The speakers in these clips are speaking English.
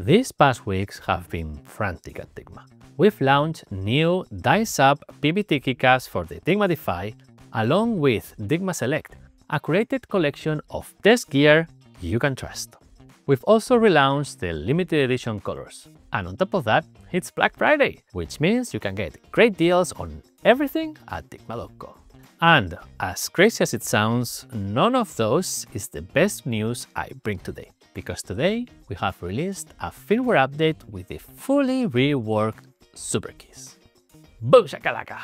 These past weeks have been frantic at Dygma. We've launched new Dye-Sub PBT keycaps for the Dygma Defy, along with Dygma Select, a curated collection of test gear you can trust. We've also relaunched the limited edition colors. And on top of that, it's Black Friday, which means you can get great deals on everything at Dygma.com. And as crazy as it sounds, none of those is the best news I bring today, because today we have released a firmware update with the fully reworked Superkeys. Boom shakalaka!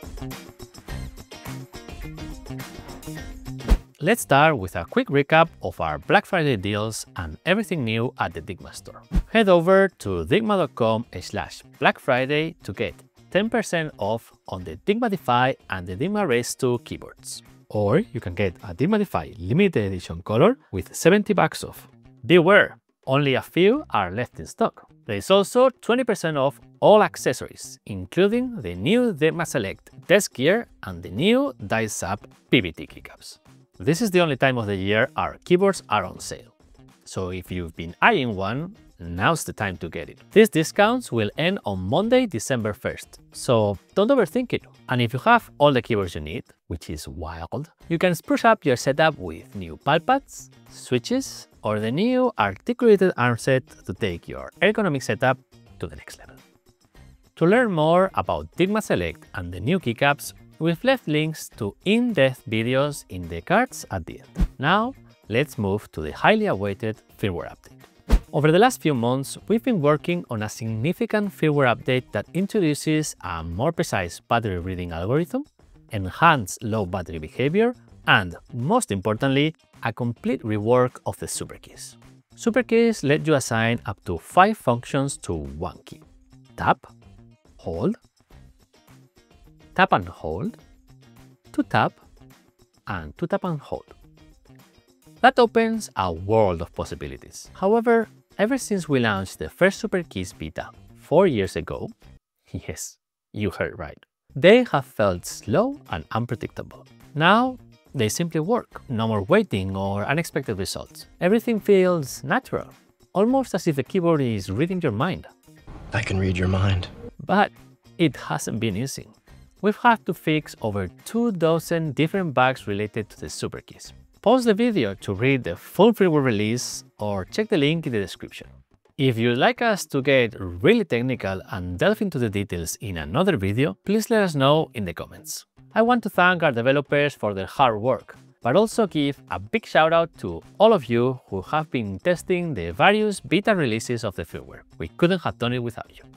Let's start with a quick recap of our Black Friday deals and everything new at the Dygma store. Head over to dygma.com/Black Friday to get 10% off on the Dygma Defy and the Dygma Race 2 keyboards. Or you can get a Dygma Defy limited edition color with 70 bucks off. Beware, only a few are left in stock. There is also 20% off all accessories, including the new Dygma Select desk gear and the new Dye-Sub PBT keycaps. This is the only time of the year our keyboards are on sale. So if you've been eyeing one, now's the time to get it. These discounts will end on Monday, December 1st, so don't overthink it. And if you have all the keyboards you need, which is wild, you can spruce up your setup with new pad pads, switches, or the new articulated arm set to take your ergonomic setup to the next level. To learn more about Dygma Select and the new keycaps, we've left links to in-depth videos in the cards at the end. Now, let's move to the highly awaited firmware update. Over the last few months, we've been working on a significant firmware update that introduces a more precise battery reading algorithm, enhanced low battery behavior, and, most importantly, a complete rework of the Superkeys. Superkeys let you assign up to 5 functions to one key. Tap, hold, tap and hold, to tap, and to tap and hold. That opens a world of possibilities. However, ever since we launched the first Superkeys beta 4 years ago, yes, you heard right, they have felt slow and unpredictable. Now, they simply work. No more waiting or unexpected results. Everything feels natural, almost as if the keyboard is reading your mind. I can read your mind. But it hasn't been easy. We've had to fix over 24 different bugs related to the Superkeys. Pause the video to read the full firmware release or check the link in the description. If you'd like us to get really technical and delve into the details in another video, please let us know in the comments. I want to thank our developers for their hard work, but also give a big shout out to all of you who have been testing the various beta releases of the firmware. We couldn't have done it without you.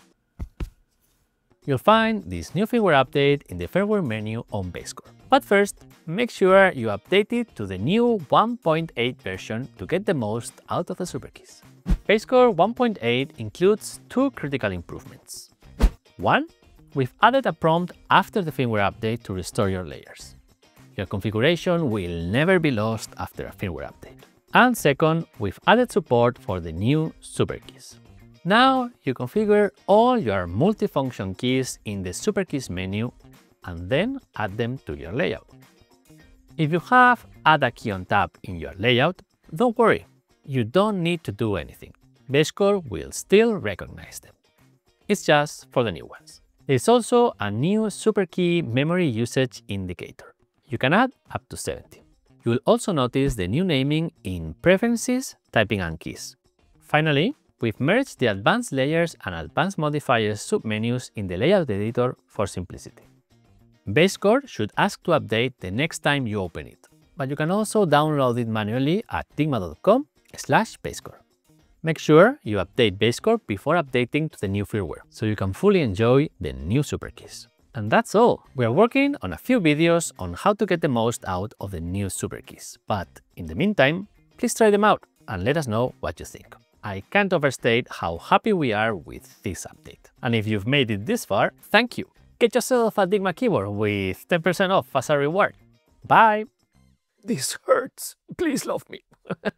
You'll find this new firmware update in the firmware menu on Bazecor. But first, make sure you update it to the new 1.8 version to get the most out of the Superkeys. Bazecor 1.8 includes 2 critical improvements. 1. We've added a prompt after the firmware update to restore your layers. Your configuration will never be lost after a firmware update. And second, we've added support for the new Superkeys. Now you configure all your multifunction keys in the Superkeys menu and then add them to your layout. If you have Add a Key on Tap in your layout, don't worry, you don't need to do anything. Bazecor will still recognize them. It's just for the new ones. There's also a new Superkey memory usage indicator. You can add up to 70. You will also notice the new naming in Preferences, Typing and Keys. Finally, we've merged the Advanced Layers and Advanced Modifiers submenus in the Layout Editor for simplicity. Bazecor should ask to update the next time you open it, but you can also download it manually at dygma.com/Bazecor. Make sure you update Bazecor before updating to the new firmware, so you can fully enjoy the new Superkeys. And that's all. We are working on a few videos on how to get the most out of the new Superkeys, but in the meantime, please try them out and let us know what you think. I can't overstate how happy we are with this update. And if you've made it this far, thank you. Get yourself a Dygma keyboard with 10% off as a reward. Bye! This hurts. Please love me.